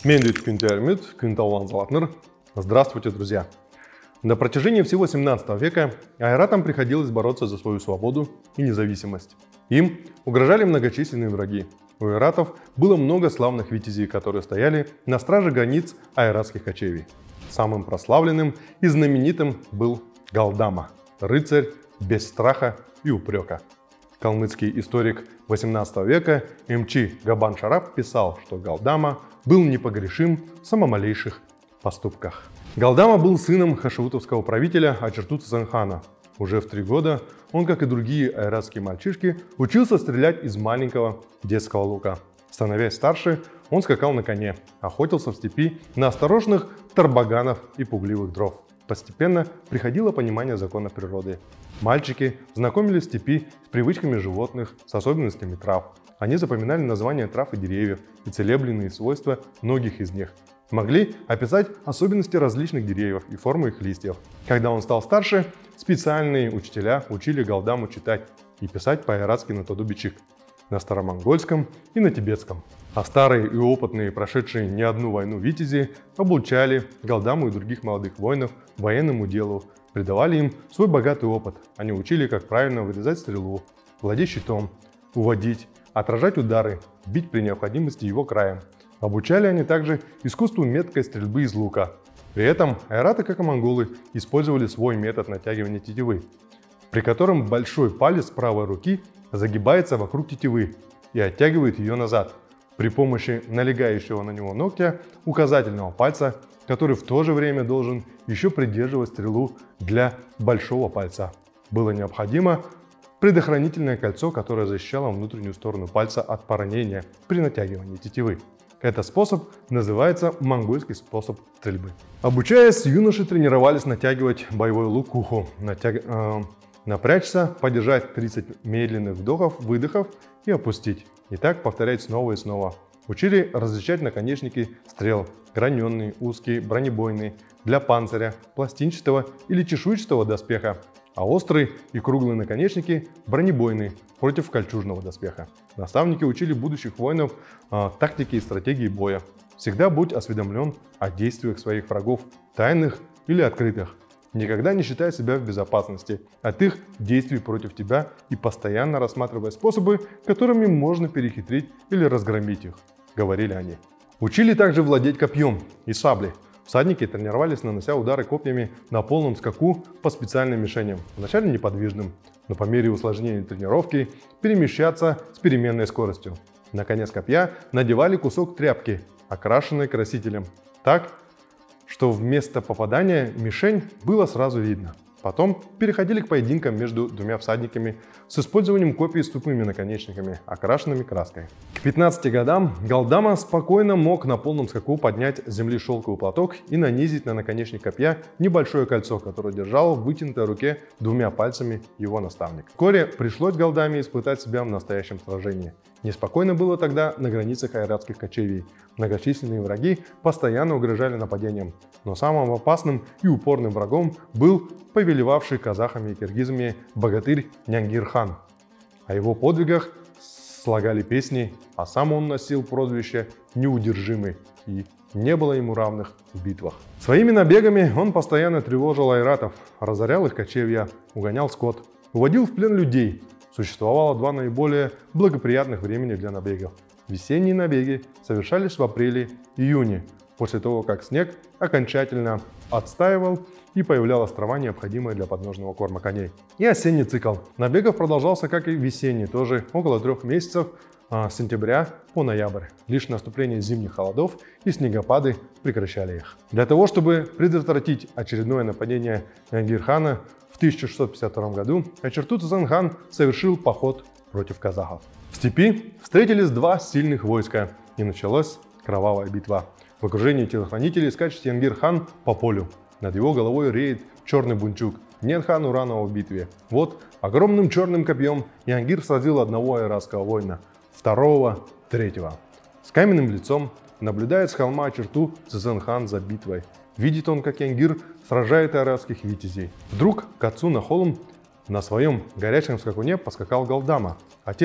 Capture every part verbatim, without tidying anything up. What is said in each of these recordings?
Мендвич Кюнтермют, Кюнталван Залатнер. Здравствуйте, друзья! На протяжении всего семнадцатого века айратам приходилось бороться за свою свободу и независимость. Им угрожали многочисленные враги. У айратов было много славных витязей, которые стояли на страже границ айратских кочевий. Самым прославленным и знаменитым был Галдама, рыцарь без страха и упрека. Калмыцкий историк восемнадцатого века Эмчи Габан-Шарап писал, что Галдама был непогрешим в самомалейших поступках. Галдама был сыном хашиутовского правителя Ачертуца-Зангхана. Уже в три года он, как и другие айратские мальчишки, учился стрелять из маленького детского лука. Становясь старше, он скакал на коне, охотился в степи на осторожных тарбаганов и пугливых дров. Постепенно приходило понимание закона природы. Мальчики знакомились в степи с привычками животных, с особенностями трав. Они запоминали названия трав и деревьев и целебные свойства многих из них. Могли описать особенности различных деревьев и формы их листьев. Когда он стал старше, специальные учителя учили Галдаму читать и писать по-айратски на тодубичик, на старомонгольском и на тибетском. А старые и опытные, прошедшие не одну войну витязи, обучали Галдаму и других молодых воинов военному делу, придавали им свой богатый опыт. Они учили, как правильно вырезать стрелу, владеть щитом, уводить, отражать удары, бить при необходимости его краем. Обучали они также искусству меткой стрельбы из лука. При этом айраты, как и монголы, использовали свой метод натягивания тетивы, при котором большой палец правой руки загибается вокруг тетивы и оттягивает ее назад при помощи налегающего на него ногтя указательного пальца, который в то же время должен еще придерживать стрелу для большого пальца. Было необходимо предохранительное кольцо, которое защищало внутреннюю сторону пальца от поранения при натягивании тетивы. Этот способ называется монгольский способ стрельбы. Обучаясь, юноши тренировались натягивать боевой лук к уху, натяг... э... напрячься, подержать тридцать медленных вдохов, выдохов и опустить. И так повторять снова и снова. Учили различать наконечники стрел, граненые, узкие, бронебойные, для панциря, пластинчатого или чешуйчатого доспеха, а острые и круглые наконечники бронебойные против кольчужного доспеха. Наставники учили будущих воинов э, тактике и стратегии боя. Всегда будь осведомлен о действиях своих врагов, тайных или открытых. Никогда не считай себя в безопасности от их действий против тебя и постоянно рассматривай способы, которыми можно перехитрить или разгромить их, говорили они. Учили также владеть копьем и саблей. Всадники тренировались, нанося удары копьями на полном скаку по специальным мишеням, вначале неподвижным, но по мере усложнения тренировки перемещаться с переменной скоростью. На конец копья надевали кусок тряпки, окрашенной красителем, так, что вместо попадания мишень было сразу видно. Потом переходили к поединкам между двумя всадниками с использованием копий с тупыми наконечниками, окрашенными краской. К пятнадцати годам Галдама спокойно мог на полном скаку поднять с земли шелковый платок и нанизить на наконечник копья небольшое кольцо, которое держал в вытянутой руке двумя пальцами его наставник. Вскоре пришлось Галдаме испытать себя в настоящем сражении. Неспокойно было тогда на границах айратских кочевий. Многочисленные враги постоянно угрожали нападением, но самым опасным и упорным врагом был повелевавший казахами и киргизами богатырь Нянгир-хан. О его подвигах слагали песни, а сам он носил прозвище «Неудержимый», и не было ему равных в битвах. Своими набегами он постоянно тревожил айратов, разорял их кочевья, угонял скот, уводил в плен людей. Существовало два наиболее благоприятных времени для набегов. Весенние набеги совершались в апреле-июне, после того, как снег окончательно отстаивал и появлялась трава, необходимая для подножного корма коней. И осенний цикл набегов продолжался, как и весенний, тоже около трех месяцев, с сентября по ноябрь. Лишь наступление зимних холодов и снегопады прекращали их. Для того, чтобы предотвратить очередное нападение Нянгир-хана, в тысяча шестьсот пятьдесят втором году Ачертуца-Зангхан совершил поход против казахов. В степи встретились два сильных войска, и началась кровавая битва. В окружении телохранителей скачет Янгир-хан по полю. Над его головой реет черный бунчук. Нет хан Уранова в битве. Вот огромным черным копьем Янгир сразил одного айратского воина, второго, третьего. С каменным лицом наблюдает с холма Ачертуца-Зангхан за битвой. Видит он, как Янгир сражает айратских витязей. Вдруг к отцу на холм на своем горячем скакуне поскакал Галдама, отец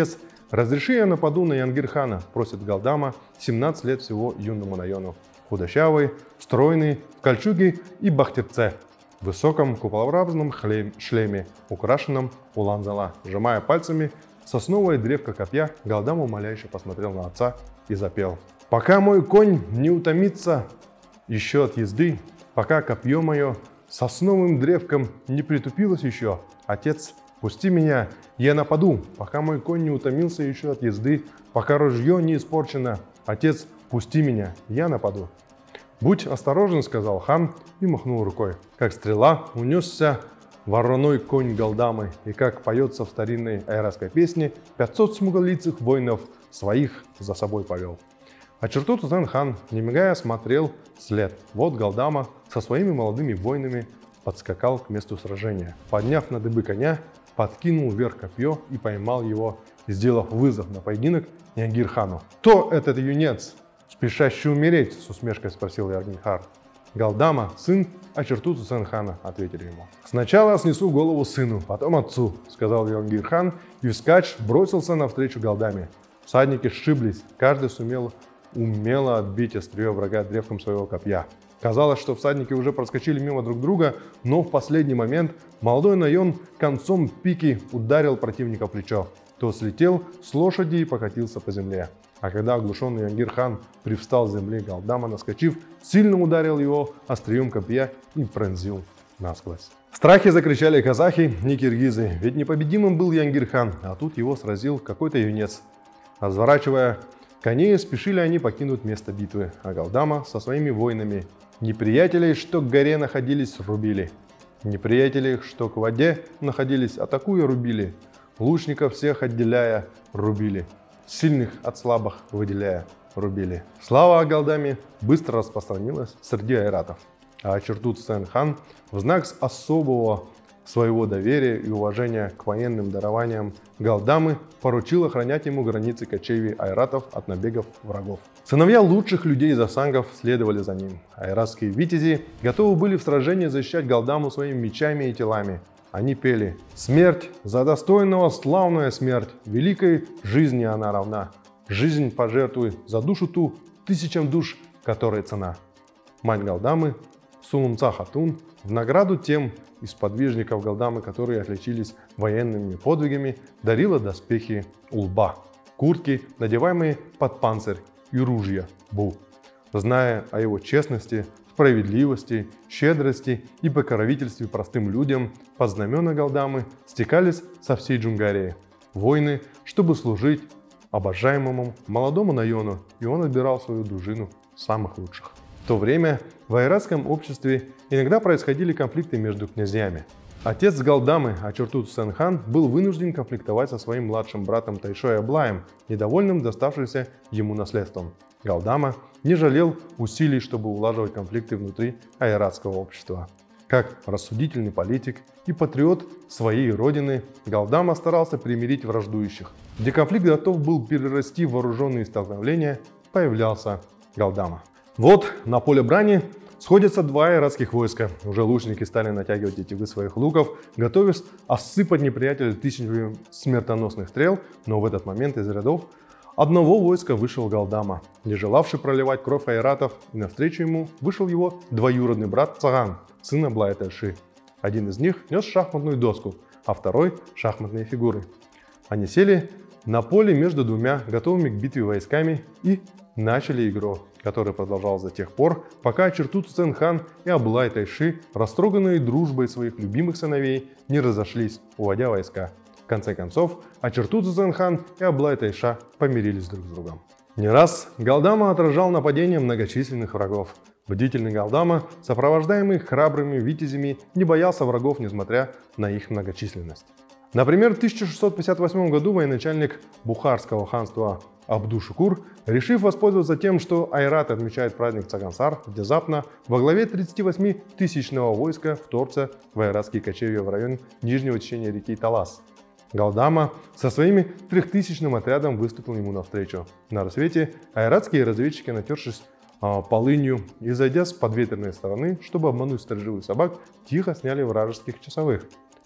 «Разреши я нападу на Янгир-хана», — просит Галдама, семнадцать лет всего юному Найону. Худощавый, стройный, в кольчуге и бахтерце, в высоком куполообразном шлеме, украшенном улан-зала. Сжимая пальцами сосновое древко копья, Галдама умоляюще посмотрел на отца и запел. «Пока мой конь не утомится еще от езды, пока копье мое сосновым древком не притупилось еще, отец, пусти меня, я нападу, пока мой конь не утомился еще от езды, пока ружье не испорчено, отец, пусти меня, я нападу». «Будь осторожен», — сказал хан и махнул рукой. Как стрела унесся вороной конь Галдамы, и как поется в старинной айратской песне, пятьсот смуглолицых воинов своих за собой повел. А Чертут-Цзэн-хан, не мигая, смотрел вслед. Вот Галдама со своими молодыми воинами подскакал к месту сражения. Подняв на дыбы коня, подкинул вверх копье и поймал его, сделав вызов на поединок Янгир-хану. «Кто этот юнец, спешащий умереть?» — с усмешкой спросил Янгир-хан. «Галдама, сын Ачертут-Цзэн-хана», — ответили ему. «Сначала снесу голову сыну, потом отцу», — сказал Янгир-хан, и вскачь бросился навстречу Галдаме. Всадники сшиблись, каждый сумел умело отбить острие врага древком своего копья. Казалось, что всадники уже проскочили мимо друг друга, но в последний момент молодой Найон концом пики ударил противника в плечо. Тот слетел с лошади и покатился по земле. А когда оглушенный Янгир-хан привстал с земли, Галдама, наскочив, сильно ударил его острием копья и пронзил насквозь. В страхе закричали казахи и киргизы, ведь непобедимым был Янгир-хан, а тут его сразил какой-то юнец. Разворачивая коней, спешили они покинуть место битвы, а Галдама со своими воинами неприятелей, что к горе находились, рубили. Неприятелей, что к воде находились, атакуя, рубили. Лучников всех отделяя, рубили. Сильных от слабых выделяя, рубили. Слава о Галдаме быстро распространилась среди айратов. А Чертут-Цзэн-хан в знак особого своего доверия и уважения к военным дарованиям Галдамы поручил охранять ему границы кочевий айратов от набегов врагов. Сыновья лучших людей засангов следовали за ним. Айратские витязи готовы были в сражении защищать Галдаму своими мечами и телами. Они пели: «Смерть за достойного, славная смерть, великой жизни она равна. Жизнь пожертвуй за душу ту, тысячам душ, которой цена». Мать Галдамы, Сулумца-хатун, в награду тем из подвижников Галдамы, которые отличились военными подвигами, дарила доспехи улба, куртки, надеваемые под панцирь, и ружья бу. Зная о его честности, справедливости, щедрости и покровительстве простым людям, под знамена Галдамы стекались со всей Джунгарии воины, чтобы служить обожаемому молодому Найону, и он отбирал свою дружину самых лучших. В то время в айратском обществе иногда происходили конфликты между князьями. Отец Галдамы, Ачертут-Цзэн-хан, был вынужден конфликтовать со своим младшим братом Тайшой Аблаем, недовольным доставшимся ему наследством. Галдама не жалел усилий, чтобы улаживать конфликты внутри айратского общества. Как рассудительный политик и патриот своей родины, Галдама старался примирить враждующих. Где конфликт готов был перерасти в вооруженные столкновения, появлялся Галдама. Вот на поле брани сходятся два айратских войска. Уже лучники стали натягивать тетивы своих луков, готовясь осыпать неприятеля тысячами смертоносных стрел, но в этот момент из рядов одного войска вышел Галдама, не желавший проливать кровь айратов, и навстречу ему вышел его двоюродный брат Цаган, сын Аблая-Тайши. Один из них нес шахматную доску, а второй – шахматные фигуры. Они сели на поле между двумя готовыми к битве войсками и начали игру, которая продолжалась до тех пор, пока Чертут-Цзэн-хан и Аблай-Тайши, растроганные дружбой своих любимых сыновей, не разошлись, уводя войска. В конце концов, Ачертут-Цзэн-хан и Аблай-Тайша помирились друг с другом. Не раз Галдама отражал нападения многочисленных врагов. Бдительный Галдама, сопровождаемый храбрыми витязями, не боялся врагов, несмотря на их многочисленность. Например, в тысяча шестьсот пятьдесят восьмом году военачальник Бухарского ханства Абду-Шукур, решив воспользоваться тем, что айраты отмечают праздник Цагансар, внезапно во главе тридцативосьмитысячного войска вторгся в айратские кочевья в район нижнего течения реки Талас. Галдама со своими трехтысячным отрядом выступил ему навстречу. На рассвете айратские разведчики, натершись а, полынью и зайдя с подветренной стороны, чтобы обмануть сторожевых собак, тихо сняли вражеских часовых.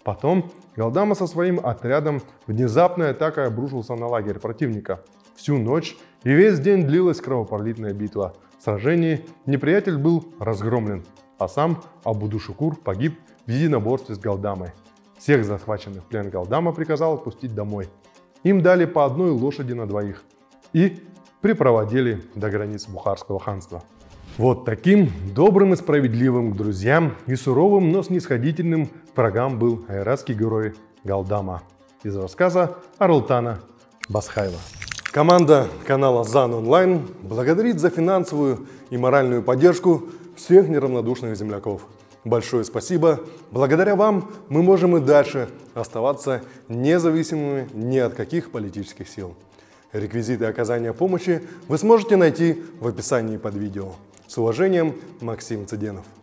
Потом Галдама со своим отрядом внезапной атакой обрушился на лагерь противника. Всю ночь и весь день длилась кровопролитная битва. В сражении неприятель был разгромлен, а сам Абу-ду-Шукур погиб в единоборстве с Галдамой. Всех захваченных в плен Галдама приказал отпустить домой. Им дали по одной лошади на двоих и припроводили до границ Бухарского ханства. Вот таким добрым и справедливым к друзьям и суровым, но снисходительным врагам был айратский герой Галдама. Из рассказа Арултана Басхаева. Команда канала ЗАН Онлайн благодарит за финансовую и моральную поддержку всех неравнодушных земляков. Большое спасибо. Благодаря вам мы можем и дальше оставаться независимыми ни от каких политических сил. Реквизиты оказания помощи вы сможете найти в описании под видео. С уважением, Максим Цыденов.